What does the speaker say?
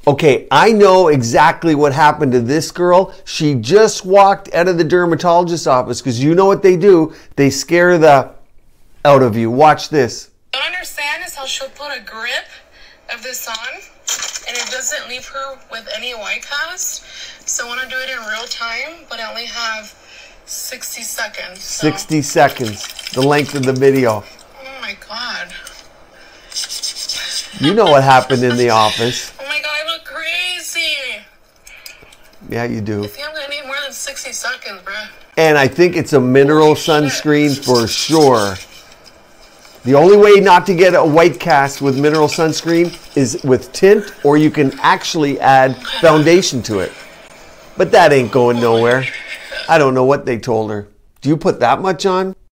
Okay, I know exactly what happened to this girl. She just walked out of the dermatologist's office because you know what they do? They scare the out of you. Watch this. What I don't understand is how she'll put a grip of this on and it doesn't leave her with any white cast. So I want to do it in real time, but I only have 60 seconds. So. 60 seconds, the length of the video. Oh my God. You know what happened in the office. Oh my God, I look crazy. Yeah, you do. I think I'm gonna need more than 60 seconds, bruh. And I think it's a mineral sunscreen for sure. The only way not to get a white cast with mineral sunscreen is with tint, or you can actually add foundation to it. But that ain't going nowhere. I don't know what they told her. Do you put that much on?